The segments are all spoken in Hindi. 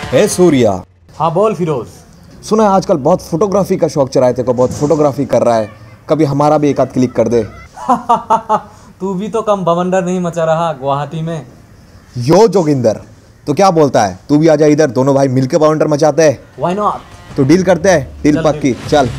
हे सूर्या। हाँ बोल फिरोज। सुना है आजकल बहुत फोटोग्राफी का शौक चढ़ाए थे को, बहुत फोटोग्राफी कर रहा है, कभी हमारा भी एक आध क्लिक कर दे। तू भी तो कम बवंडर नहीं मचा रहा गुवाहाटी में। यो जोगिंदर, तो क्या बोलता है, तू भी आ जा इधर, दोनों भाई मिलके बाउंडर मचाते हैं। Why not? तो डील करते हैं, डील पक्की, चल।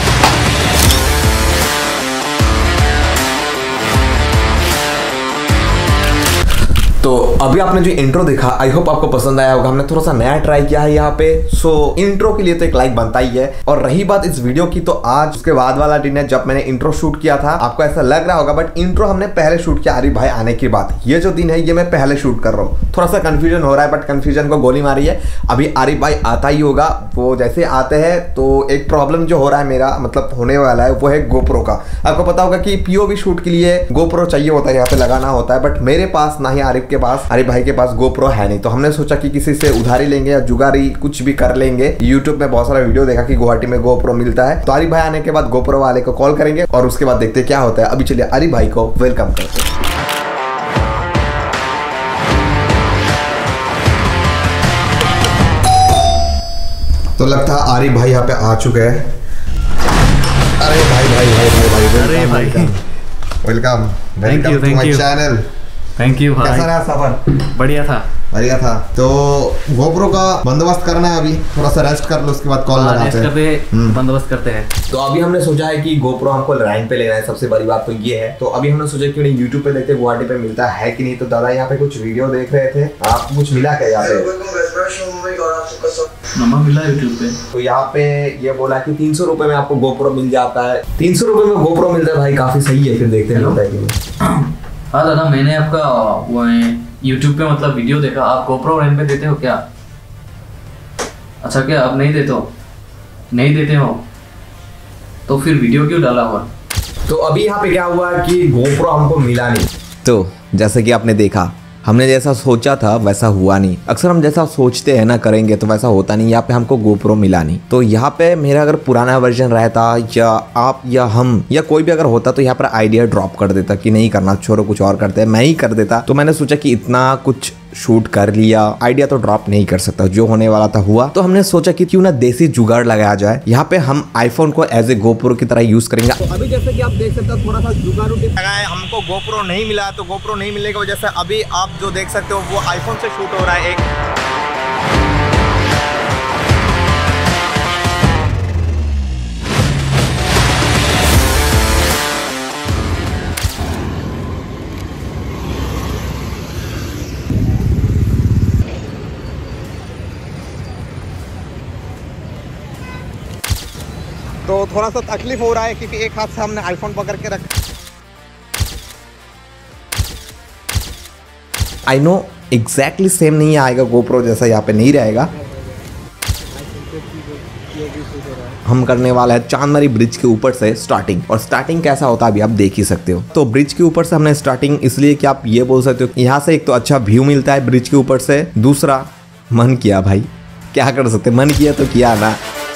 तो अभी आपने जो इंट्रो देखा, आई होप आपको पसंद आया होगा। हमने थोड़ा सा नया ट्राई किया है यहाँ पे, सो इंट्रो के लिए तो एक लाइक बनता ही है। और रही बात इस वीडियो की, तो आज उसके बाद वाला दिन है जब मैंने इंट्रो शूट किया था। आपको ऐसा लग रहा होगा, बट इंट्रो हमने पहले शूट किया आरिफ भाई आने के बाद। ये जो दिन है ये मैं पहले शूट कर रहा हूँ। थोड़ा सा कंफ्यूजन हो रहा है, बट कंफ्यूजन को गोली मारी है। अभी आरिफ भाई आता ही होगा, वो जैसे आते हैं तो एक प्रॉब्लम जो हो रहा है मेरा, मतलब होने वाला है, वो है गोप्रो का। आपको पता होगा कि पीओवी शूट के लिए गोप्रो चाहिए होता है, यहाँ पे लगाना होता है, बट मेरे पास ना ही आरिफ भाई के पास गोप्रो है नहीं। तो हमने सोचा कि किसी से उधारी लेंगे या जुगाड़ी कुछ भी कर लेंगे। यूट्यूब में बहुत सारा वीडियो देखा कि गुवाहाटी में गोप्रो मिलता है, तो आरिफ भाई आने के बाद गोप्रो वाले को कॉल करेंगे और उसके बाद देखते क्या होता है। अभी चलिए आरिफ भाई को वेलकम करते हैं। तो लगता है आरिफ भाई यहाँ पे आ चुके हैं। अरे भाई welcome to my channel. Thank you भाई। कैसा रहा सफर? बढ़िया था। तो गोप्रो का बंदोबस्त करना है, अभी थोड़ा सा रेस्ट कर लो, उसके बाद कॉल लगाते हैं, बंदोबस्त करते हैं। तो अभी हमने सोचा है कि गोप्रो हमको रेंट पे लेना है। सबसे बड़ी बात तो ये है। तो अभी हमने सोचा क्यों नहीं यूट्यूब पे देखते गुवाहाटी पे मिलता है कि नहीं। तो दादा यहाँ पे कुछ वीडियो देख रहे थे, आपको कुछ मिला क्या यहाँ पे? नंबर मिला यूट्यूब पे। तो यहाँ पे ये बोला कि 300 रुपए में आपको गोप्रो मिल जाता है। 300 रुपए में गोप्रो मिलता है भाई, काफी सही है। फिर देखते हैं होता है कि नहीं। हाँ दादा, मैंने आपका वो YouTube पे मतलब वीडियो देखा। आप गोप्रो रेंट पे देते हो क्या? अच्छा, क्या आप नहीं देते हो तो फिर वीडियो क्यों डाला हुआ? तो अभी यहाँ पे क्या हुआ कि गोप्रो हमको मिला नहीं। तो जैसे कि आपने देखा, हमने जैसा सोचा था वैसा हुआ नहीं। अक्सर हम जैसा सोचते हैं ना करेंगे तो वैसा होता नहीं। यहाँ पे हमको गोप्रो मिला नहीं। तो यहाँ पे मेरा अगर पुराना वर्जन रहता या आप या हम या कोई भी अगर होता तो यहाँ पर आइडिया ड्रॉप कर देता कि नहीं करना, छोड़ो कुछ और करते हैं, मैं ही कर देता। तो मैंने सोचा कि इतना कुछ शूट कर लिया, आइडिया तो ड्रॉप नहीं कर सकता, जो होने वाला था हुआ। तो हमने सोचा कि क्यों ना देसी जुगाड़ लगाया जाए। यहाँ पे हम आईफोन को एज ए गोप्रो की तरह यूज करेंगे। तो अभी जैसे कि आप देख सकते हो थोड़ा सा जुगाड़ू लगा है, हमको गोप्रो नहीं मिला। तो गोप्रो नहीं मिलने की वजह से अभी आप जो देख सकते हो वो आईफोन से शूट हो रहा है एक। तो थोड़ा सा तकलीफ हो रहा है क्योंकि एक हाथ से हमने आईफोन पकड़ के रखा। आई नो एग्जैक्टली सेम नहीं आएगा, गोप्रो जैसा यहाँ पे नहीं रहेगा। हम करने वाला है चांदमारी ब्रिज के ऊपर से स्टार्टिंग। और स्टार्टिंग कैसा होता है अभी आप देख ही सकते हो। तो ब्रिज के ऊपर से हमने स्टार्टिंग इसलिए कि आप ये बोल सकते हो यहाँ से एक तो अच्छा व्यू मिलता है ब्रिज के ऊपर से, दूसरा मन किया भाई, क्या कर सकते, मन किया तो किया ना।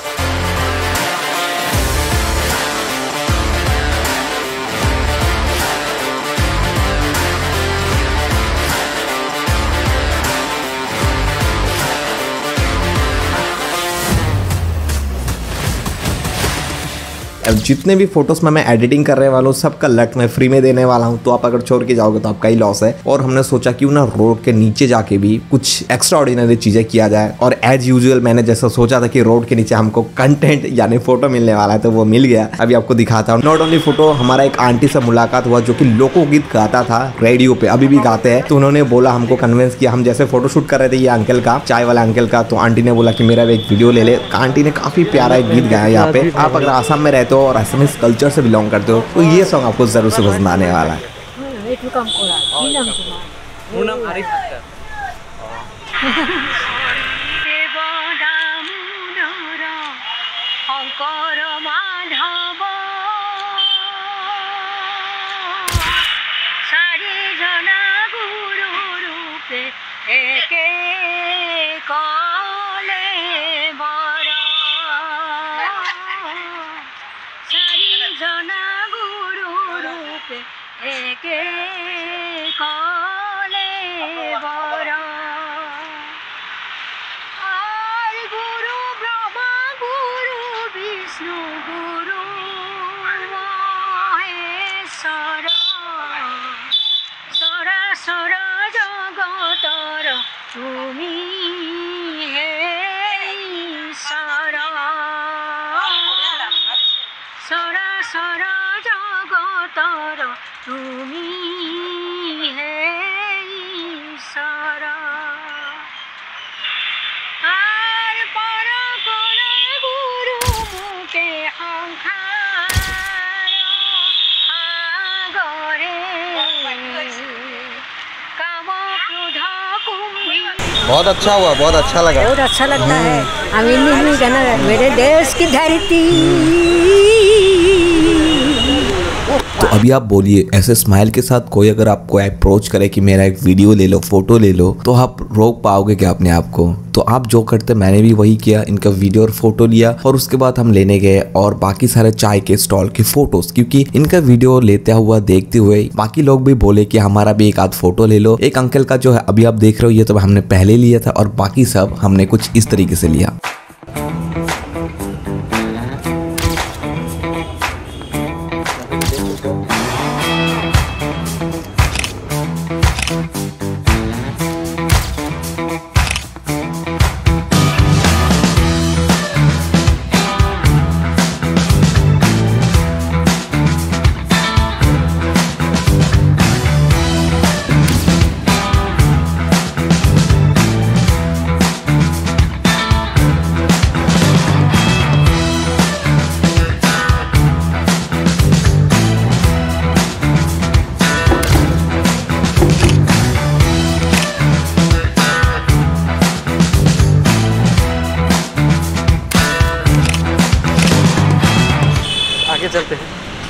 जितने भी फोटोज में मैं एडिटिंग करने वाला हूँ सबका लट मैं फ्री में देने वाला हूँ। तो आप अगर छोड़ के जाओगे तो आपका ही लॉस है। और हमने सोचा क्यों ना रोड के नीचे जाके भी कुछ एक्स्ट्रा ऑर्डिनरी चीजें किया जाए। और एज यूजुअल मैंने जैसा सोचा था कि रोड के नीचे हमको कंटेंट यानी फोटो मिलने वाला है, तो वो मिल गया। अभी आपको दिखाता हूँ। नॉट ओनली फोटो, हमारा एक आंटी से मुलाकात हुआ जो कि लोकगीत गाता था रेडियो पे, अभी भी गाते हैं। तो उन्होंने बोला, हमको कन्विंस किया। हम जैसे फोटो शूट कर रहे थे ये अंकल का, चाय वाला अंकल का, तो आंटी ने बोला कि मेरा भी एक वीडियो ले ले। आंटी ने काफी प्यारा एक गीत गाया यहाँ पे। आप अगर आसाम में रहते हो और असमीज कल्चर से बिलोंग करते हो तो ये सॉन्ग आपको जरूर से पसंद आने वाला है। तारा तुमी है सारा आर पारा कोना गुरु मुके हंखारा आगरे कामा क्रोधा कुम्भी। बहुत अच्छा हुआ, बहुत अच्छा लगा। बहुत अच्छा लगता है। हम इंग्लिश गाना मेरे देश की धरती। तो अभी आप बोलिए, ऐसे स्माइल के साथ कोई अगर आपको अप्रोच करे कि मेरा एक वीडियो ले लो, फोटो ले लो, तो आप रोक पाओगे क्या अपने आप को? तो आप जो करते, मैंने भी वही किया, इनका वीडियो और फोटो लिया और उसके बाद हम लेने गए और बाकी सारे चाय के स्टॉल के फोटोज, क्योंकि इनका वीडियो लेते हुआ देखते हुए बाकी लोग भी बोले कि हमारा भी एक आध फोटो ले लो। एक अंकल का जो है अभी आप देख रहे हो, ये तो हमने पहले लिया था और बाकी सब हमने कुछ इस तरीके से लिया। आगे चलते हैं।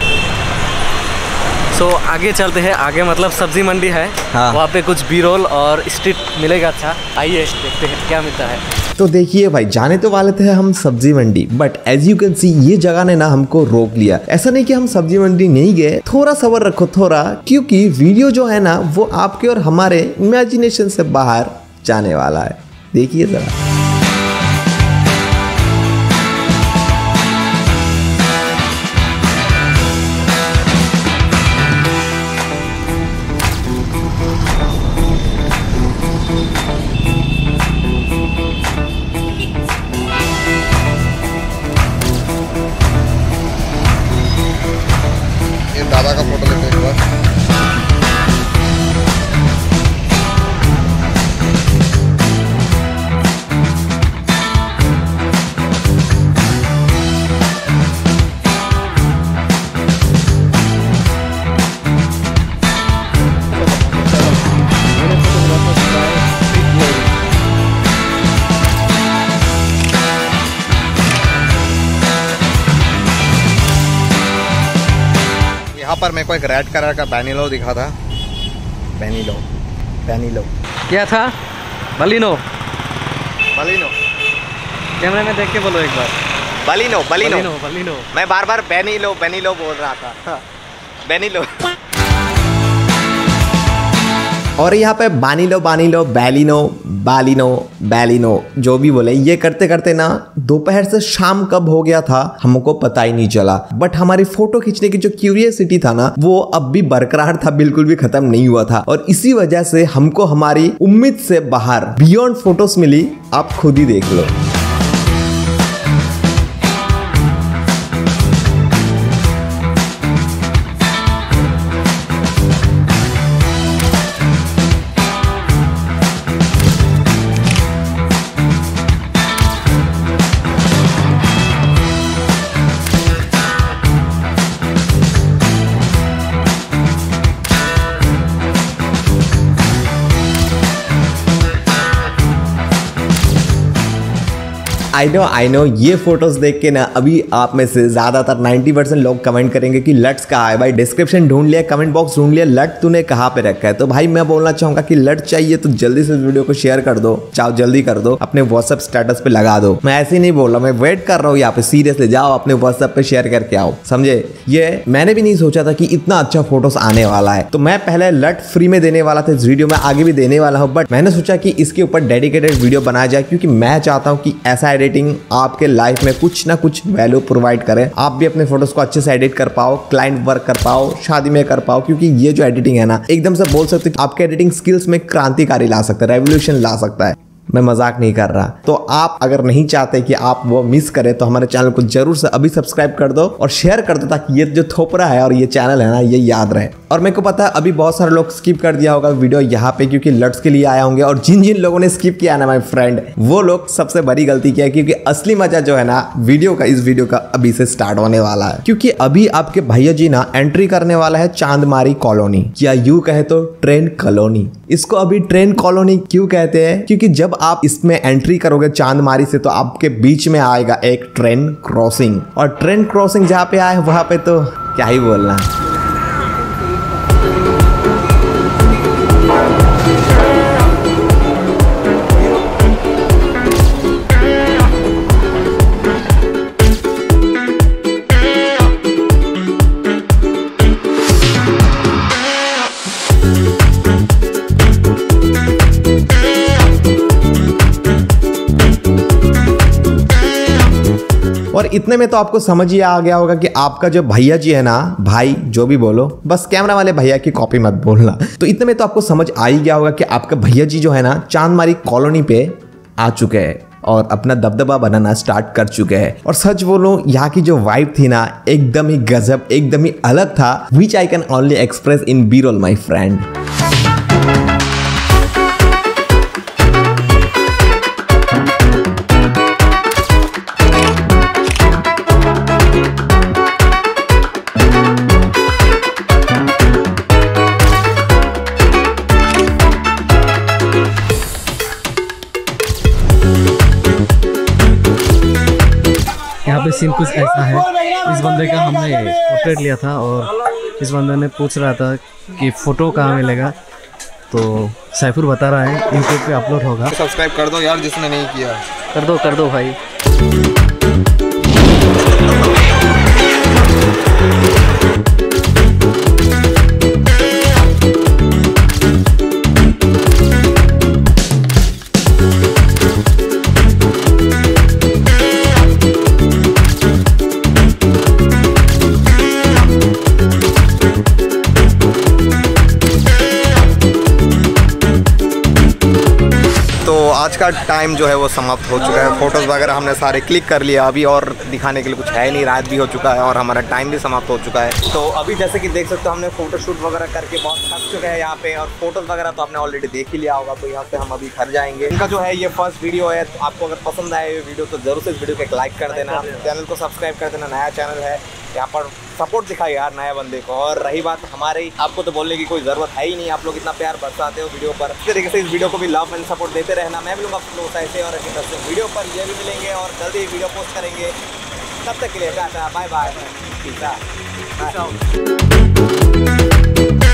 आगे चलते हैं। आगे मतलब सब्जी मंडी है। हाँ। वहाँ पे कुछ बी रोल और स्ट्रीट मिलेगा। अच्छा आइए देखते हैं क्या मिलता है। तो देखिए भाई, जाने तो वाले थे हम सब्जी मंडी, but as you can see ये जगह ने ना हमको रोक लिया। ऐसा नहीं कि हम सब्जी मंडी नहीं गए, थोड़ा सब्र रखो थोड़ा, क्योंकि वीडियो जो है ना वो आपके और हमारे इमेजिनेशन से बाहर जाने वाला है। देखिए जरा। दादा का फोटो लेते हैं एक बार। यहाँ पर मेरे को एक रेड कलर का बैनिलो दिखा था। बैनिलो क्या था? बलिनो। कैमरे में देख के बोलो एक बार। बलिनो। मैं बार बार बैनिलो बोल रहा था। बैनिलो। और यहाँ पे बालिनो जो भी बोले, ये करते करते ना दोपहर से शाम कब हो गया था हमको पता ही नहीं चला। बट हमारी फोटो खींचने की जो क्यूरियोसिटी था ना वो अब भी बरकरार था, बिल्कुल भी खत्म नहीं हुआ था। और इसी वजह से हमको हमारी उम्मीद से बाहर बियॉन्ड फोटोज मिली। आप खुद ही देख लो। आई नो ये फोटोज देख के ना अभी आप में से ज्यादातर 90% लोग कमेंट करेंगे कि लट्स कहाँ है। भाई डिस्क्रिप्शन ढूंढ लिया, कमेंट बॉक्स ढूंढ लिया, लट तूने कहाँ पे रखा है। तो भाई मैं बोलना चाहूंगा कि लट चाहिए तो जल्दी से वीडियो को शेयर कर दो, चाहो जल्दी कर दो, अपने व्हाट्सएप स्टेटस पे लगा दो। मैं ऐसे ही नहीं बोल रहा, मैं वेट कर रहा हूँ यहाँ पे। सीरियसली जाओ अपने व्हाट्सएप पे शेयर करके आओ, समझे। ये मैंने भी नहीं सोचा था कि इतना अच्छा फोटोज आने वाला है। तो मैं पहले लट फ्री में देने वाला था इस वीडियो में, आगे भी देने वाला हूँ, बट मैंने सोचा कि इसके ऊपर डेडिकेटेड वीडियो बनाया जाए, क्योंकि मैं चाहता हूँ कि ऐसा एडिटिंग आपके लाइफ में कुछ ना कुछ वैल्यू प्रोवाइड करे। आप भी अपने फोटोज को अच्छे से एडिट कर पाओ, क्लाइंट वर्क कर पाओ, शादी में कर पाओ, क्योंकि ये जो एडिटिंग है ना एकदम से बोल सकते हो कि आपके एडिटिंग स्किल्स में क्रांतिकारी ला सकता है, रेवोल्यूशन ला सकता है। मैं मजाक नहीं कर रहा। तो आप अगर नहीं चाहते कि आप वो मिस करें तो हमारे चैनल को जरूर से अभी सब्सक्राइब कर दो और शेयर कर दो, ताकि ये जो थोपरा है और ये चैनल है ना, ये याद रहे। और मेरे को पता है अभी बहुत सारे लोग स्किप कर दिया होगा वीडियो यहाँ पे, क्योंकि लट्स के लिए आए होंगे। और जिन जिन लोगों ने स्किप किया ना माय फ्रेंड, वो लोग सबसे बड़ी गलती किया, क्योंकि असली मजा जो है ना इस वीडियो का अभी से स्टार्ट होने वाला है। क्योंकि अभी आपके भैया जी ना एंट्री करने वाला है चांदमारी कॉलोनी, या यूं कहे तो ट्रेन कॉलोनी। इसको अभी ट्रेन कॉलोनी क्यों कहते हैं? क्योंकि जब आप इसमें एंट्री करोगे चांदमारी से तो आपके बीच में आएगा एक ट्रेन क्रॉसिंग, और ट्रेन क्रॉसिंग जहाँ पे आए वहां पे तो क्या ही बोलना। और इतने में तो आपको समझ ही आ गया होगा कि आपका जो भैया जी है ना, भाई जो भी बोलो, बस कैमरा वाले भैया की कॉपी मत बोलना। तो इतने में तो आपको समझ आ ही गया होगा कि आपका भैया जी जो है ना चांदमारी कॉलोनी पे आ चुके हैं और अपना दबदबा बनाना स्टार्ट कर चुके हैं। और सच बोलो, यहाँ की जो वाइब थी ना, एकदम ही गजब, एकदम ही अलग था, which I can only express in B-roll my friend. यहाँ पे सीन कुछ ऐसा है, इस बंदे का हमने पोर्ट्रेट लिया था और इस बंदे ने पूछ रहा था कि फ़ोटो कहाँ मिलेगा, तो सैफुर बता रहा है यूट्यूब पे अपलोड होगा। सब्सक्राइब कर दो यार जिसने नहीं किया। कर दो भाई। आज का टाइम जो है वो समाप्त हो चुका है। फोटोज़ वगैरह हमने सारे क्लिक कर लिया अभी, और दिखाने के लिए कुछ है नहीं, रात भी हो चुका है और हमारा टाइम भी समाप्त हो चुका है। तो अभी जैसे कि देख सकते हो हमने फोटोशूट वगैरह करके बहुत थक चुके हैं यहाँ पे, और फोटोज़ वगैरह तो आपने ऑलरेडी देख ही लिया होगा। तो यहाँ से हम अभी घर जाएंगे। इनका जो है ये फर्स्ट वीडियो है, तो आपको अगर पसंद आए ये वीडियो तो जरूर से इस वीडियो को एक लाइक कर देना, चैनल को सब्सक्राइब कर देना। नया चैनल है, यहाँ पर सपोर्ट दिखाई यार नया बंदे को। और रही बात हमारी, आपको तो बोलने की कोई ज़रूरत है ही नहीं, आप लोग इतना प्यार बरसाते हो वीडियो पर। इस तरीके से इस वीडियो को भी लव एंड सपोर्ट देते रहना। मैं मिलूंगा आप लोगों से ऐसे और ऐसे इंटरेस्टिंग वीडियो पर, ये भी मिलेंगे और जल्दी वीडियो पोस्ट करेंगे। तब तक के लिए ta-ta, bye bye, peace out.